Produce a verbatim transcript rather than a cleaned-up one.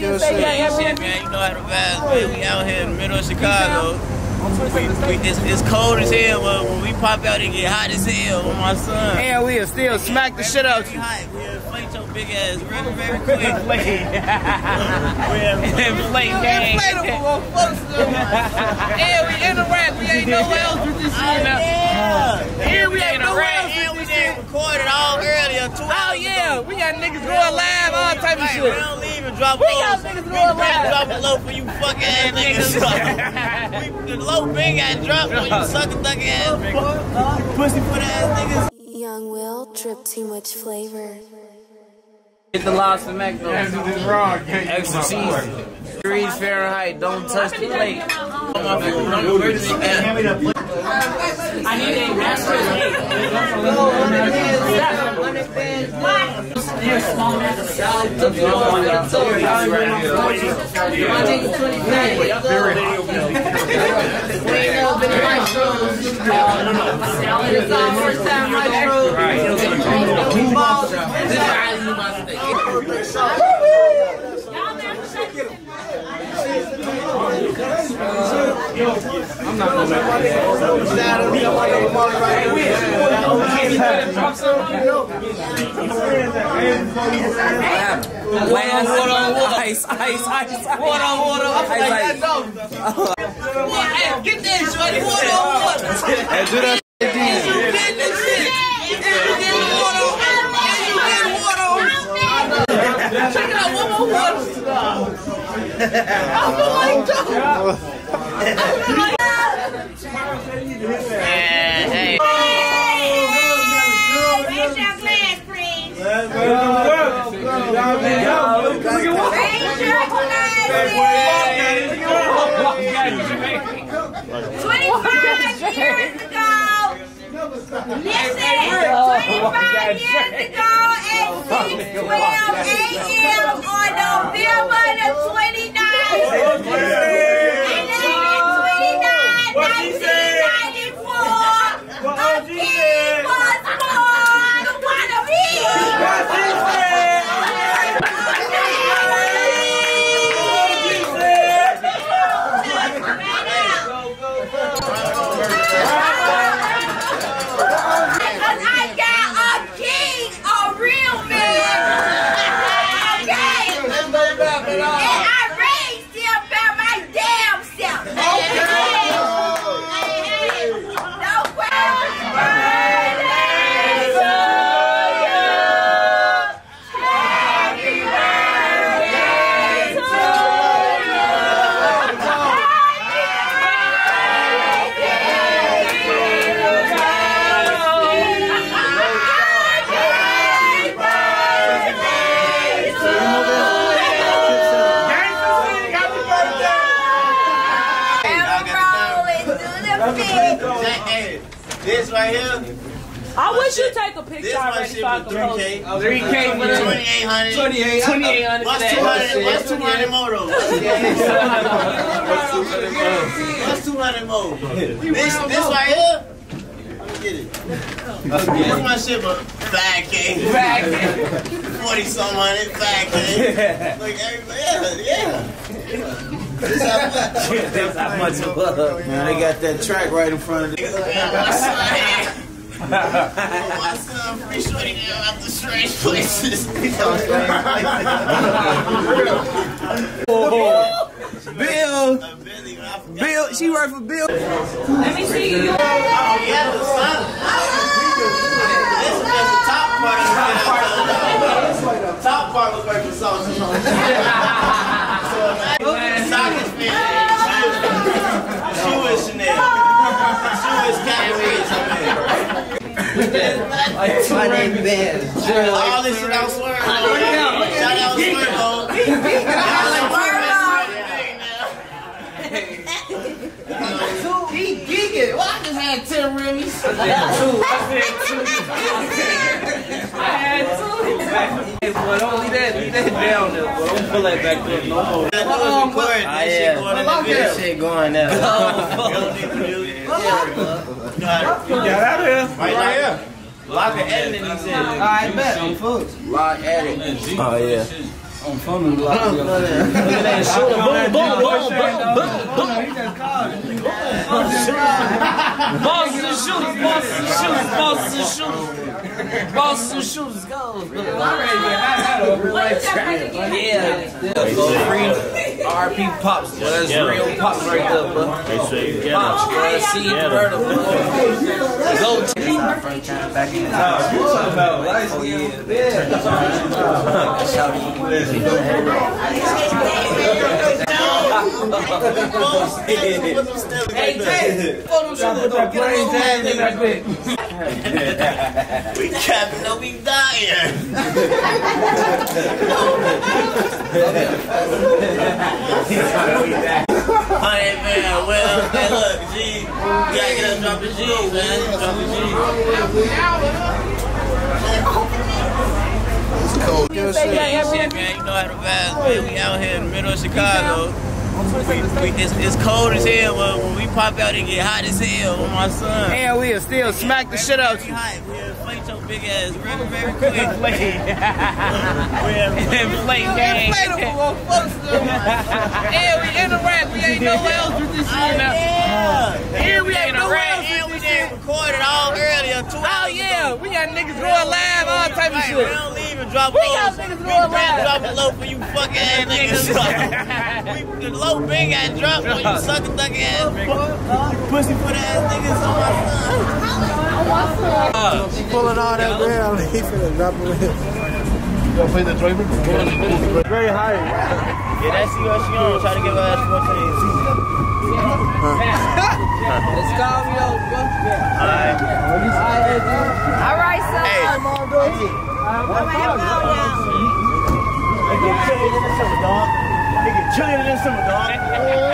still say yeah, shit, man. You know how the vibes, man. We out here in the middle of Chicago. We, we, it's, it's cold as hell, but when we pop out, it get hot as hell with my son. And we'll still smack the shit out you. We'll inflate your big ass very, very quick. Inflate. Inflate gang. Inflatable motherfuckers. And we interact. We ain't nowhere else with this shit. Yeah. Here we ain't nowhere else. And we did record it all earlier, two Oh yeah, we got niggas going live, all type of shit. We don't leave and drop We low. got niggas going live. Drop a low for you fucking ass niggas. We, the low big got dropped when you sucking duck ass niggas. Pussy foot ass niggas. Young Will, drip too much flavor. Get the loss for McDonald's. Extra cheese. Degrees Fahrenheit, don't touch the plate. I need a master I'm not gonna let ice, ice, ice, water, water, ice, ice. Hey, get that shorty, water, water. Hey, do that again. You get this shit. You get water, you get water. Check it out, one more water. I feel like Joe. I feel like Hey, hey. Raise your glass, please. Let's go. Raise your glass. twenty-five years ago. Listen, twenty-five years ago at six twelve a m on November the twenty-ninth. eleven twenty-nine nineteen ninety-four. A kid was born. One of these. This right here. I wish you take a picture this already so I can post three K. it. three K for that. twenty-eight hundred. twenty-eight hundred. What's two hundred? What's two hundred more though? What's two hundred more? This, this right here? Let me get it. What's my shit for? five K. five K. forty some hundred. five K. Like everybody, yeah, yeah. This how much. That's how much love. Man, they got that track right in front of them. My son, my son free shorty now out the strange places. Bill. Bill, she work for Bill. Let me see you. Oh, yeah, the sun. This is just the top part of the top part was working sausage. So imagine the sockets fit. Shoe is Chanel. Shoe is Cadbury's. My name is Ben. All this shit out Swerve. Shout out Swerve. He geeking. Well, I just had ten ribbies. I had two. Hey, boy, don't leave that, leave that down there, boy. Don't pull that back there no more. Um, that shit going there. Get out of here. Right here. Lock of editing, he said. Alright, bet. Lock editing. Oh, yeah. I'm from the block. Look at that shooter. Boom, boom, boom, boom, boom, boom. He just called it. Bosses and shooters, bosses and shooters, bosses and shooters. Bosses and shooters, go. Yeah. So free R P Pops. Well, that's yeah. Real Pops right there, bro. They say yeah. Pops, bro. See you murder, bro. Go to first time back in the house. Oh, hey, Jay, photo shoot. We capping up, we dying. Honey, man, well, hey, look, G, you gotta get us dropping G, man. Dropping G. It's cold. Yeah, man, you know how to vibe, man. We out here in the middle of Chicago. We, we, it's, it's cold as hell, but when we pop out, it get hot as hell with my son. And we'll still smack the shit out you. We'll inflate your big ass very, very quick. Inflate. Inflate, gang. And we in the rack. We ain't nowhere else with this shit now. Yeah. Here we ain't nowhere else And we with this shit. did record it all earlier, two Oh hours yeah, ago. we got niggas going live, all type of Right, shit. we don't leave and drop We low. got niggas We going been live. dropping low for you fuck ass niggas. we, the low been got dropped for you sucker duck ass pussy foot ass niggas on my son. She pulling all that ground. He finna drop it in. You gonna play the driver? Very high. Yeah, that's see what she on. Try to give her ass fourteen. Let's call me over, bro. Alright. All right, son. Hey. I'm gonna have a go now. They get chilly in the summer, dog. They get chilly in the summer, dog.